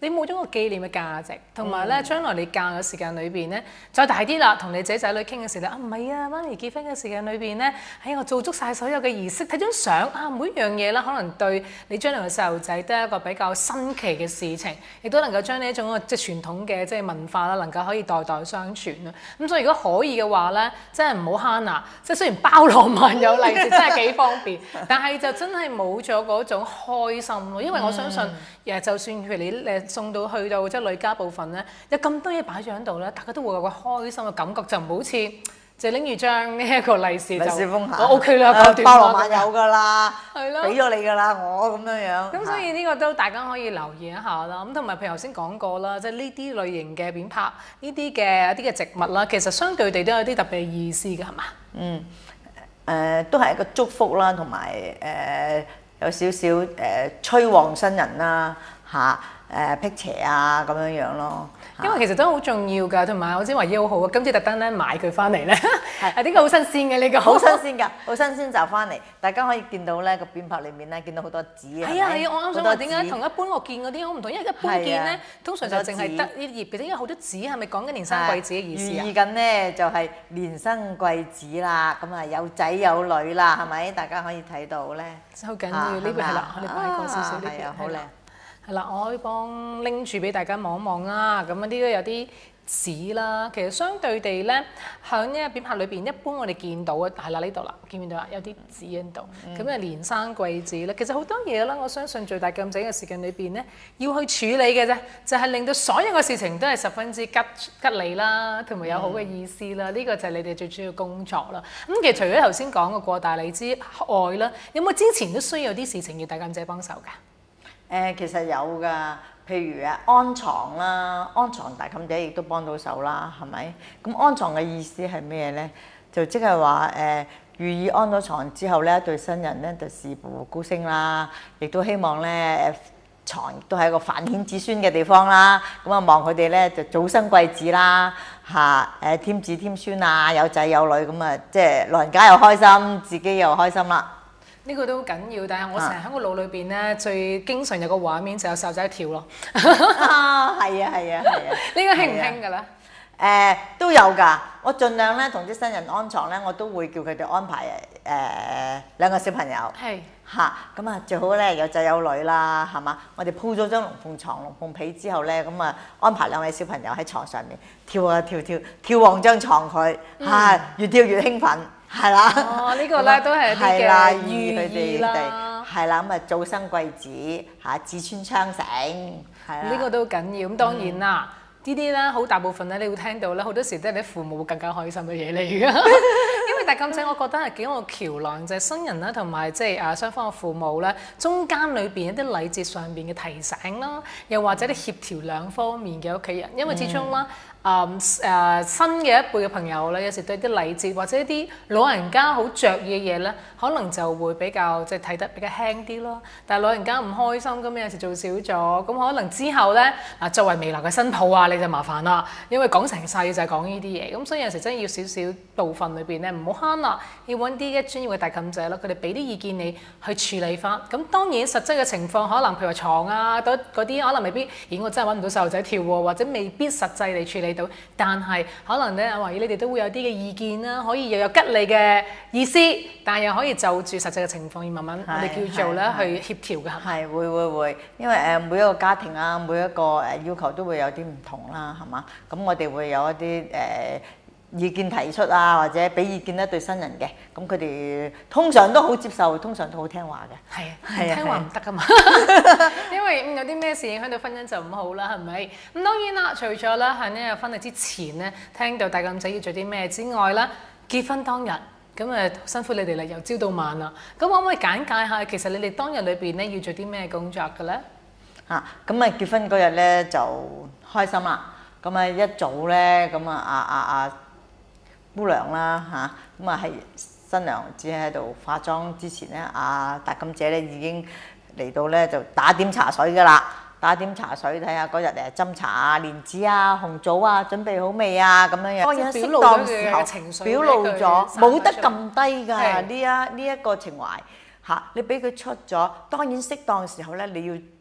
你冇咗個紀念嘅價值，同埋咧將來你嫁嘅時間裏邊咧，再大啲啦，同你仔女傾嘅時候，唔係啊，媽咪結婚嘅時間裏邊咧，我做足晒所有嘅儀式，睇張相每一樣嘢啦，可能對你將來嘅細路仔都係一個比較新奇嘅事情，亦都能夠將呢一種即係傳統嘅即係文化啦，能夠可以代代相傳啦。咁所以如果可以嘅話咧，真係唔好慳啊！即係雖然包羅萬有利是真係幾方便，但係就真係冇咗嗰種開心咯。因為我相信就算譬如你送到去到即係女家部分咧，有咁多嘢擺咗喺度咧，大家都會有個開心嘅感覺，就唔好似就拎住張呢一個利是就我 OK 啦， 包羅萬有㗎啦， 係咯， 俾咗你㗎啦，我咁樣樣。 咁所以呢個都大家可以留意一下啦。咁同埋譬如頭先講過啦，即係呢啲類型嘅扁柏呢啲嘅植物啦，其實相對地都有啲特別嘅意思㗎，係嘛？ 都係一個祝福啦，同埋有少少催旺新人啦，辟邪啊咁樣樣咯。 因為其實都好重要㗎，同埋我知華姨好好啊，今次特登咧買佢翻嚟咧，係呢個好新鮮嘅呢個， 好新鮮㗎，好新鮮就翻嚟，大家可以見到咧個扁柏裏面咧見到好多籽啊。 係啊係啊，我啱想話點解同一般我見嗰啲好唔同，因為一般見咧通常就淨係得呢葉嘅，點解好多籽？係咪講緊連生貴子嘅意思啊？ 寓意緊咧就係連生貴子啦，咁啊有仔有女啦，係咪？大家可以睇到咧， 好緊要呢邊係啦，我哋擺過少少呢邊， 好靚。 係啦，我可以幫拎住俾大家望一望啦。咁呢啲有啲籽啦，其實相對地咧，喺呢個扁柏裏邊，一般我哋見到嘅係啦呢度啦，見唔見到啊？有啲籽喺度，咁啊連生貴子咧。其實好多嘢啦，我相信最大禁制嘅時間裏邊咧，要去處理嘅啫，就係令到所有嘅事情都係十分之吉利啦，同埋有好嘅意思啦。呢個就係你哋最主要工作啦。咁其實除咗頭先講嘅過大禮之外啦，有冇之前都需要啲事情要大禁制幫手㗎？ 其實有㗎，譬如安床啦，安床大妗姐亦都幫到手啦，係咪？咁安床嘅意思係咩咧？就即係話寓意安咗床之後咧，對新人咧就事步高升啦，亦都希望咧床亦都係一個繁衍子孫嘅地方啦。咁望佢哋咧就早生貴子啦，添子添孫啊，有仔有女咁啊，即係老人家又開心，自己又開心啦。 呢個都好緊要，但係我成日喺個腦裏邊咧，最經常有個畫面就有細路仔跳咯。 係啊！ 呢個興唔興㗎咧？ 都有㗎。我盡量咧同啲新人安床咧，我都會叫佢哋安排兩個小朋友。係咁啊，最好咧有仔有女啦，係嘛？我哋鋪咗張龍鳳床、龍鳳被之後咧，咁啊安排兩位小朋友喺床上面跳啊跳旺張床佢，越跳越興奮。係啦， 呢個咧都係一啲嘅寓意啦。 係啦，咁啊早生貴子子孫昌盛，係呢個都緊要。咁當然啦，呢啲咧好大部分咧，你會聽到咧，好多時都係你父母會更加開心嘅嘢嚟㗎。因為大妗姐，我覺得係幾個橋梁，就係新人啦，同埋即係雙方嘅父母咧，中間裏邊一啲禮節上邊嘅提醒啦，又或者啲協調兩方面嘅屋企人，因為始終啦。新嘅一輩嘅朋友咧，有時對啲禮節或者一啲老人家好着意嘅嘢咧，可能就會比較即係睇得比較輕啲咯。但係老人家唔開心咁，有時做少咗，咁可能之後咧作為未來嘅新抱啊，你就麻煩啦，因為講成世就係講呢啲嘢，咁所以有時真係要少少部分裏邊咧唔好慳啦，要揾啲專業嘅大妗姐啦，佢哋俾啲意見你去處理翻。咁當然實際嘅情況可能譬如話床啊嗰啲可能未必，我真係揾唔到細路仔跳喎，或者未必實際地處理到，但係可能咧，阿華姨你哋都會有啲嘅意見啦，可以又有吉利嘅意思，但係又可以就住實際嘅情況，要慢慢我哋叫做咧去協調㗎。係會，因為每一個家庭啊，每一個要求都會有啲唔同啦，係嘛？咁我哋會有一啲意見提出啊，或者俾意見咧對新人嘅，咁佢哋通常都好接受，通常都好聽話嘅。 係聽話唔得㗎嘛，因為有啲咩事影響到婚姻就唔好啦，係咪？咁當然啦，除咗咧喺呢個婚禮之前咧，聽到大妗姐要做啲咩之外啦，結婚當日咁辛苦你哋啦，由朝到晚啦。咁可唔可以簡介下，其實你哋當日裏邊咧要做啲咩工作嘅咧？ 結婚嗰日咧就開心啦。咁一早咧咁姑娘啦係新娘子喺度化妝之前咧，大妗姐咧已經嚟到咧就打點茶水㗎啦，打點茶水睇下嗰日斟茶啊、蓮子啊、紅棗啊準備好未啊咁樣樣。當然適當時候表露咗，冇得撳低㗎呢一個情懷你俾佢出咗，當然適當時候咧你要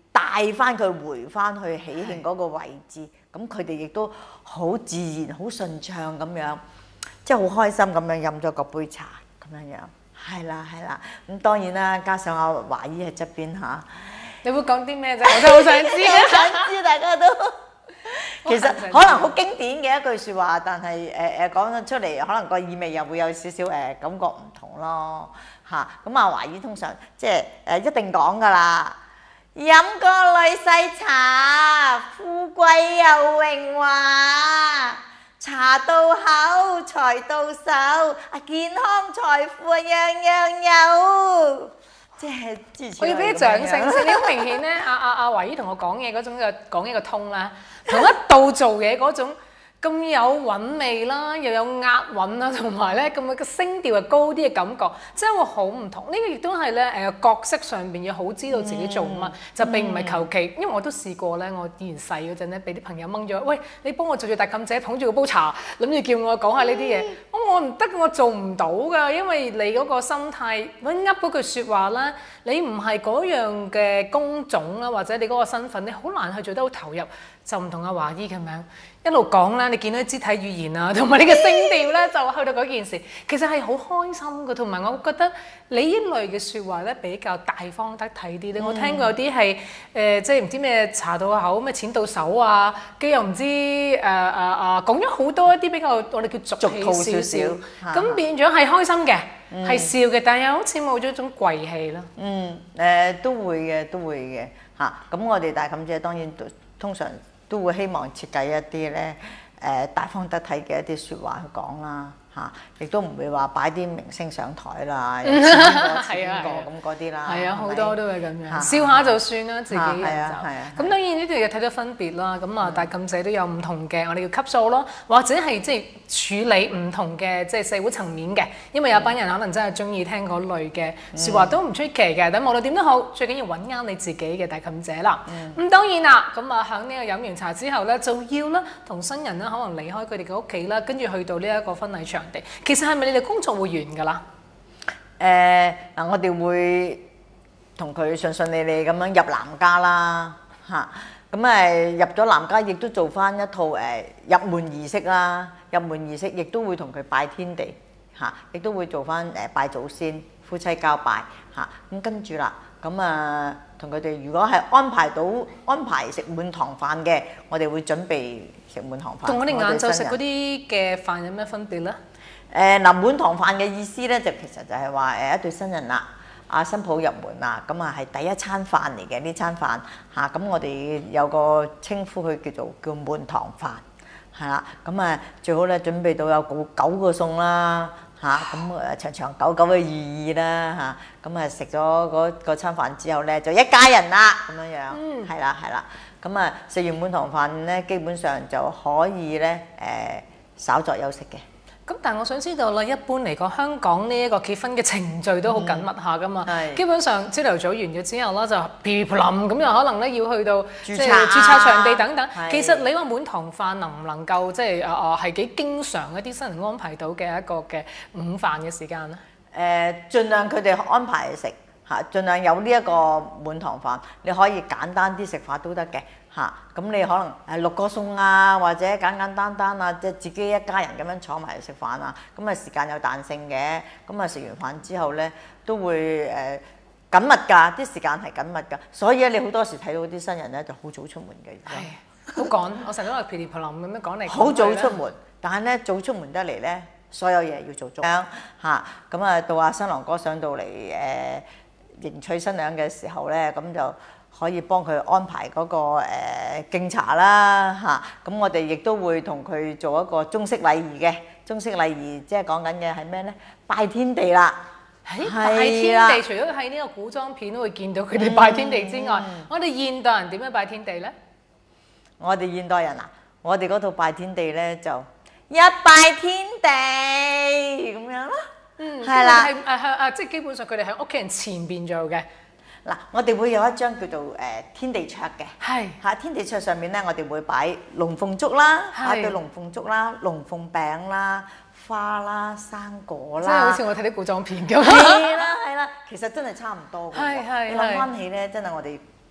帶翻佢回翻去喜慶嗰個位置，咁佢哋亦都好自然、好順暢咁樣，即係好開心咁樣飲咗個杯茶咁樣樣。係啦，咁當然啦，加上阿華姨喺側邊嚇。 你會講啲咩啫？我真係好想知， 好想知大家都。其實可能好經典嘅一句説話，但係講咗出嚟，可能個意味又會有少少感覺唔同咯嚇。咁阿華姨通常即係一定講㗎啦，飲個女婿茶，富貴又榮華，茶到口財到手，健康財富樣樣有。即係支持我要俾啲掌聲先，你好明顯咧，阿華姨同我講嘢嗰種嘅講嘢個通啦，同一度做嘢嗰種咁有韻味啦，又有押韻啦，同埋咧咁嘅聲調係高啲嘅感覺，即係會好唔同。呢個亦都係咧角色上邊要好知道自己做乜，就並唔係求其。因為我都試過咧，我以前細嗰陣咧，俾啲朋友掹咗，喂，你幫我做大妗姐，捧住個煲茶，諗住叫我講下呢啲嘢。我唔得，我做唔到㗎，因為你嗰個心態，揾噏嗰句説話啦，你唔係嗰樣嘅工種啦，或者你嗰個身份，你好難去做得好投入。就唔同阿華姨咁樣一路講啦，你見到啲肢體語言啊，同埋你嘅聲調咧，就去到嗰件事，其實係好開心嘅。同埋我覺得你呢類嘅説話咧比較大方得體啲咧。我聽過有啲係即係唔知咩茶到口，咩錢到手啊，跟又唔知講咗好多一啲比較我哋叫俗氣少少，咁變咗係開心嘅，係笑嘅，但係又好似冇咗一種貴氣咯。 都會嘅嚇。咁我哋大妗姐當然通常都會希望設計一啲咧大方得體嘅一啲説話去講啦嚇，亦都唔會話擺啲明星上台啦，有邊個咁嗰啲啦。係啊，好多都係咁樣，笑下就算啦，自己人就。咁當然呢度又睇到分別啦。咁大妗姐都有唔同嘅，我哋叫級數咯，或者係即係處理唔同嘅即係社會層面嘅。因為有班人可能真係中意聽嗰類嘅説話都唔出奇嘅。但無論點都好，最緊要揾啱你自己嘅大妗姐啦。咁當然啦，咁喺呢個飲完茶之後咧，就要啦同新人咧可能離開佢哋嘅屋企啦，跟住去到呢一個婚禮場地。其實係咪你哋工作會完㗎啦？ 我哋會同佢順順利利咁樣入男家啦嚇。咁入咗男家，亦都做翻一套入門儀式啦。入門儀式亦都會同佢拜天地嚇，亦都會做翻拜祖先、夫妻交拜嚇。咁跟住啦，咁同佢哋如果係安排食滿堂飯嘅，我哋會準備食滿堂飯。同我哋晏晝食嗰啲嘅飯有咩分別咧？滿堂飯嘅意思咧，就其實就係話一對新人啦，新抱入門啦，咁係第一餐飯嚟嘅呢餐飯嚇。咁我哋有個稱呼佢叫滿堂飯係啦。咁最好咧準備到有9個餸啦嚇。咁長長久久嘅寓意啦嚇。咁食咗嗰餐飯之後咧，就一家人啦咁樣樣。係啦。咁食完滿堂飯咧，基本上就可以咧稍作休息嘅。 咁但係我想知道啦，一般嚟講，香港呢一個結婚嘅程序都好緊密下噶嘛。基本上朝頭早完咗之後啦，就噼哩咁又可能咧要去到即係註冊場地等等。其實你話滿堂飯能唔能夠即係係幾經常一啲新人安排到嘅一個嘅午飯嘅時間咧？ 盡量佢哋安排食嚇，盡量有呢一個滿堂飯，你可以簡單啲食法都得嘅。咁你可能6個餸啊，或者簡簡單單啊，即係自己一家人咁樣坐埋嚟食飯啊，咁時間有彈性嘅。咁食完飯之後咧，都會緊密㗎，啲時間係緊密㗎。所以咧，你好多時睇到啲新人咧就好早出門嘅。 好趕，我成日都話噼哩啪啦咁樣講嚟。 好早出門，但係咧早出門得嚟咧，所有嘢要做足嚇。咁到新郎哥上到嚟迎娶新娘嘅時候咧，咁就可以幫佢安排嗰個敬茶啦嚇。咁我哋亦都會同佢做一個中式禮儀嘅。中式禮儀即係講緊嘅係咩咧？拜天地啦。 拜天地除咗喺呢個古裝片都會見到佢哋拜天地之外，我哋現代人點樣拜天地咧？ 我哋現代人我哋嗰套拜天地咧就一拜天地咁樣咯。係啦， 即係基本上佢哋喺屋企人前邊做嘅。 嗱，我哋會有一張叫做天地桌嘅，天地桌上面咧，我哋會擺龍鳳燭啦，對龍鳳燭啦、龍鳳餅啦、花啦、生果啦， 即係好似我睇啲古裝片咁。 係啦，其實真係差唔多嘅。你諗翻起咧，真係我哋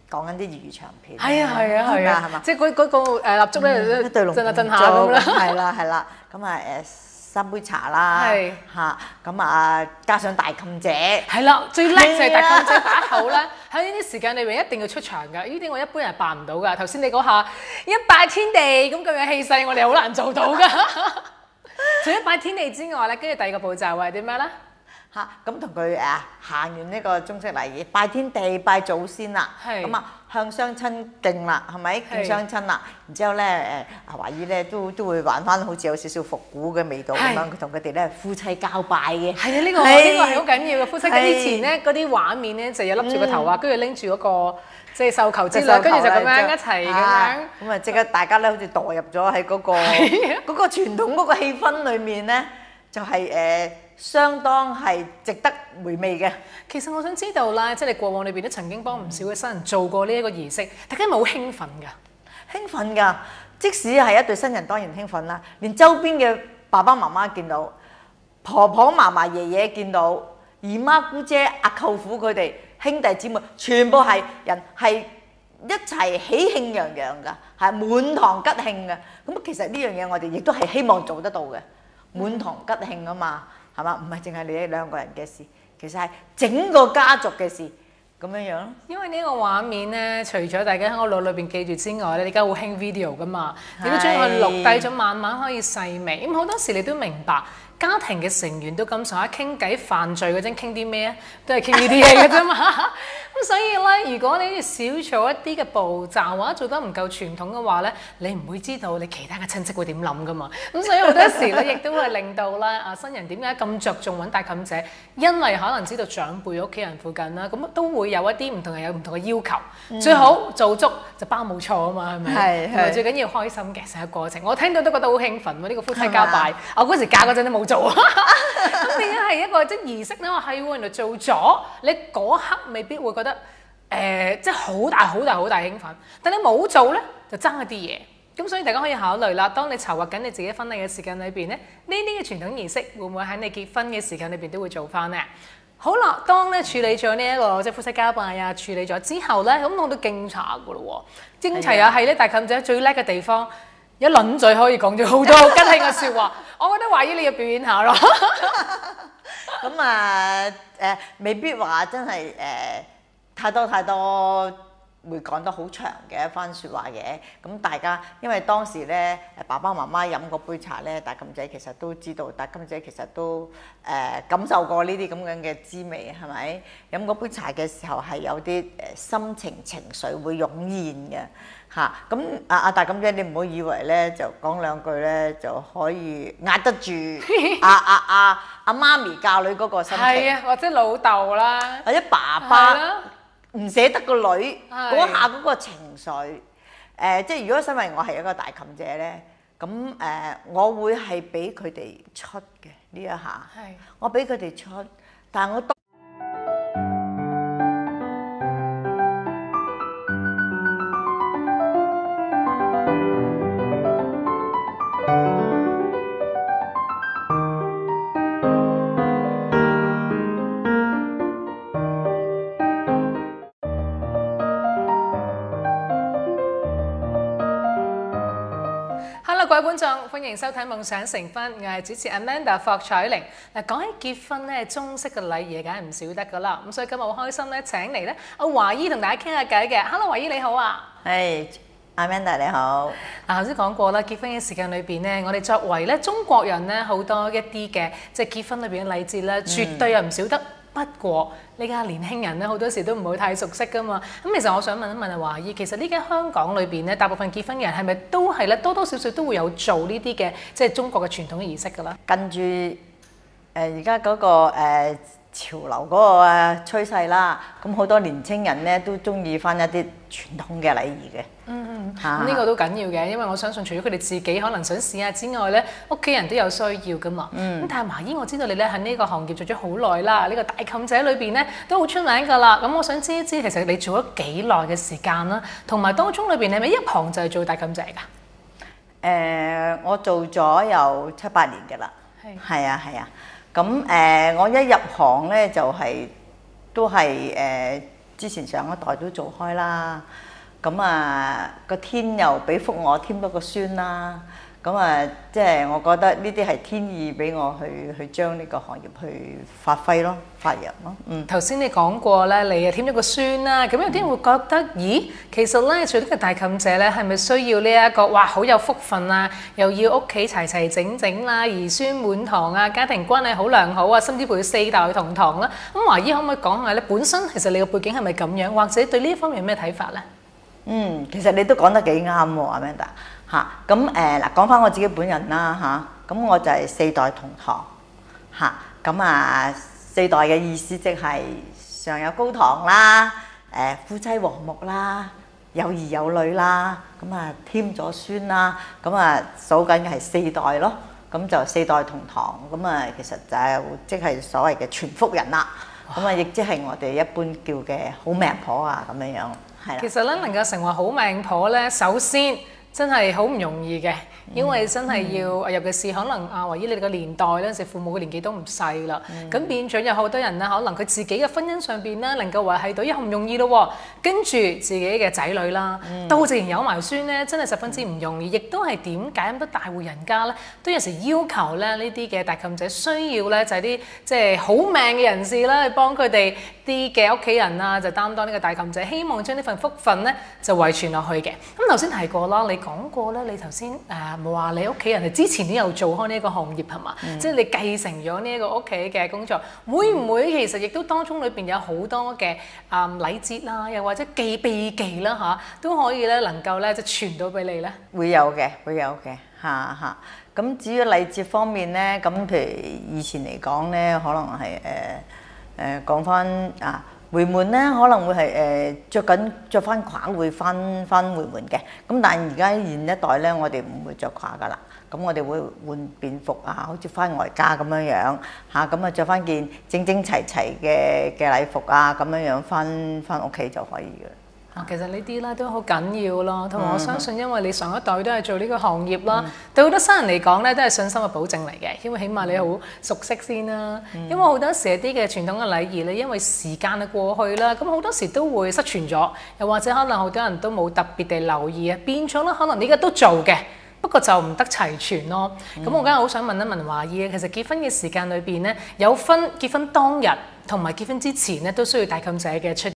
講緊啲粵語長片。 係啊係啊係啊， 係嘛？ 即係嗰個蠟燭咧， 一對龍震下震下咁咁啦。 係啦，咁啊三杯茶啦， 係嚇，咁啊加上大妗姐， 係啦，最叻就係大妗姐把口咧，喺呢啲時間裏邊一定要出場㗎。呢啲我一般人扮唔到㗎。頭先你嗰下一拜天地咁嘅氣勢，我哋好難做到㗎。除咗拜天地之外咧，跟住第二個步驟係點樣咧？ 嚇，咁同佢行完呢個中式禮儀，拜天地、拜祖先啦，咁啊向雙親敬啦，係咪敬雙親啦？然之後咧華姨咧都會玩翻好似有少少復古嘅味道咁樣，佢同佢哋咧夫妻交拜嘅。係啊，呢個係好緊要嘅夫妻。以前咧嗰啲畫面咧就有笠住個頭啊，跟住拎住嗰個即係繡球之類，跟住就咁樣一齊咁樣。咁啊即刻大家咧好似墮入咗喺嗰個傳統嗰個氣氛裏面咧，就係相當係值得回味嘅。 其實我想知道啦，即係你過往裏邊都曾經幫唔少嘅新人做過呢一個儀式，大家係咪好興奮㗎？ 興奮㗎！即使係一對新人，當然興奮啦。連周邊嘅爸爸媽媽見到，婆婆嫲嫲爺爺見到，姨媽姑姐阿舅父佢哋兄弟姊妹，全部係人係一齊喜慶洋洋㗎，係滿堂吉慶嘅。咁其實呢樣嘢我哋亦都係希望做得到嘅，滿堂吉慶啊嘛。係嘛？唔係淨係你哋兩個人嘅事，其實係整個家族嘅事咁樣樣咯。因為呢個畫面咧，除咗大家喺我腦裏邊記住之外咧，你而家好興 video 噶嘛，你都將佢錄低咗，慢慢可以細微。咁好多時你都明白，家庭嘅成員都咁上下傾偈，犯罪嗰陣傾啲咩啊？都係傾呢啲嘢嘅啫嘛。咁所以咧，如果你少做一啲嘅步驟或者做得唔夠傳統嘅話咧，你唔會知道你其他嘅親戚會點諗噶嘛。咁所以好多時咧，亦都會令到咧新人點解咁着重揾大妗姐，因為可能知道長輩屋企人附近啦，咁都會有一啲唔同人有唔同嘅要求。最好做足就包冇錯啊嘛，係咪？同埋最緊要開心嘅成個過程。我聽到都覺得好興奮喎，呢個夫妻交拜。我嗰時嫁嗰陣都冇做，咁變咗係一個即係儀式咧。話係喎，原來做咗，你嗰刻未必會覺得即係好大興奮，但你冇做咧就爭一啲嘢。咁所以大家可以考慮啦，當你籌劃緊你自己婚禮嘅時間裏邊咧，呢啲嘅傳統儀式會唔會喺你結婚嘅時間裏邊都會做翻咧？好啦，當咧處理咗呢一個即係夫妻交拜啊，處理咗之後咧，咁我都敬茶噶咯喎，敬茶又係咧大妗姐最叻嘅地方。一輪嘴可以講咗好多吉慶嘅説話，我覺得華姨你要表演下咯。咁未必話真係太多會講得好長嘅一番説話嘅。咁大家因為當時咧爸爸媽媽飲嗰杯茶咧，大妗姐其實都知道，大妗姐其實都感受過呢啲咁樣嘅滋味，係咪？飲嗰杯茶嘅時候係有啲心情緒會湧現嘅。嚇咁大妗姐，你唔好以為咧就講兩句咧就可以壓得住阿媽咪教女嗰個心情。係啊，或者老豆啦，或者爸爸唔捨得個女嗰下嗰個情緒。即係如果身為我係一個大妗姐咧，咁我會係俾佢哋出嘅呢一下。係，我俾佢哋出，但係我各位觀眾，歡迎收睇《夢想成婚》，我係主持 Amanda 霍彩玲。嗱，講起結婚咧，中式嘅禮儀梗係唔少得噶啦。咁所以今日好開心咧，請嚟咧阿華姨同大家傾下偈嘅。Hello， 華姨你好啊。係，Amanda 你好。嗱，頭先講過啦，結婚嘅時間裏邊咧，我哋作為咧中國人咧，好多一啲嘅即係結婚裏邊嘅禮節咧，絕對係唔少得。不過呢家年輕人咧，好多時都唔會太熟悉噶嘛。咁其實我想問一問阿華姨，其實呢家香港裏邊咧，大部分結婚嘅人係咪都係咧多多少少都會有做呢啲嘅即係中國嘅傳統嘅儀式噶啦？跟住而家嗰個潮流嗰個趨勢啦，咁好多年青人咧都中意翻一啲傳統嘅禮儀嘅。咁呢個都緊要嘅，因為我相信除咗佢哋自己可能想試下之外咧，屋企人都有需要噶嘛。咁但係華姨，我知道你咧喺呢個行業做咗好耐啦，呢個大妗姐裏邊咧都好出名噶啦。咁我想知一知，其實你做咗幾耐嘅時間啦，同埋當中裏邊係咪一行就係做大妗姐㗎？我做咗有7、8年㗎啦。係啊。咁我一入行咧就係都係之前上一代都做開啦。咁啊個天又俾福我添多個孫啦。咁啊，即係我覺得呢啲係天意俾我去將呢個行業去發揮咯、發揚咯。 頭先你講過咧，你又添咗個孫啦，咁有啲人會覺得，咦，其實咧做呢個大妗姐咧，係咪需要呢一個哇好有福分啊，又要屋企齊齊整整啦，兒孫滿堂啊，家庭關係好良好啊，甚至乎要4代同堂啦？咁華姨可唔可以講下咧？本身其實你個背景係咪咁樣，或者對呢一方面有咩睇法咧？ 其實你都講得幾啱喎，Amanda。咁嗱，講翻我自己本人啦咁我就係4代同堂咁啊4代嘅意思即係上有高堂啦，夫妻和睦啦，有兒有女啦，咁啊添咗孫啦，咁啊數緊嘅係4代咯，咁就4代同堂，咁啊其實就即係所謂嘅全福人啦，咁啊亦即係我哋一般叫嘅好命婆啊咁樣樣，係啦。 其實咧能夠成為好命婆咧，首先真係好唔容易嘅，因為真係要，尤其是可能華姨你哋個年代咧，時父母嘅年紀都唔細啦，咁變咗有好多人咧，可能佢自己嘅婚姻上邊咧能夠維係到，又唔容易咯喎，跟住自己嘅仔女啦，到自然有埋孫咧，真係十分之唔容易，亦都係點解咁多大戶人家咧，都有時要求咧呢啲嘅大妗姐需要咧就係啲即係好命嘅人士啦，去幫佢哋啲嘅屋企人啊，就擔當呢個大妗姐，希望將呢份福分咧就遺傳落去嘅。咁頭先提過啦，你講過咧，你頭先冇話你屋企人係之前都有做開呢一個行業係嘛？即係你繼承咗呢一個屋企嘅工作，會唔會其實亦都當中裏邊有好多嘅禮節啦，又或者秘技啦都可以咧能夠咧就傳到俾你咧？ 會有嘅咁至於禮節方面咧，咁譬如以前嚟講咧，可能係講翻回門咧，可能會係着翻褂會翻回門嘅。咁但係而家現一代咧，我哋唔會着褂噶啦。咁我哋會換便服好似翻外家咁樣樣咁啊着翻件整整齊齊嘅禮服咁樣樣翻屋企就可以嘅。 其實呢啲咧都好緊要咯，同埋我相信，因為你上一代都係做呢個行業啦，對好多新人嚟講咧都係信心嘅保證嚟嘅，因為起碼你好熟悉先啦。因為好多時啲嘅傳統嘅禮儀咧，因為時間嘅過去啦，咁好多時都會失傳咗，又或者可能好多人都冇特別地留意變咗啦，可能你而家都做嘅，不過就唔得齊全咯。咁我梗係好想問一問華姨，其實結婚嘅時間裏邊咧，有分結婚當日同埋結婚之前咧，都需要大妗姐嘅出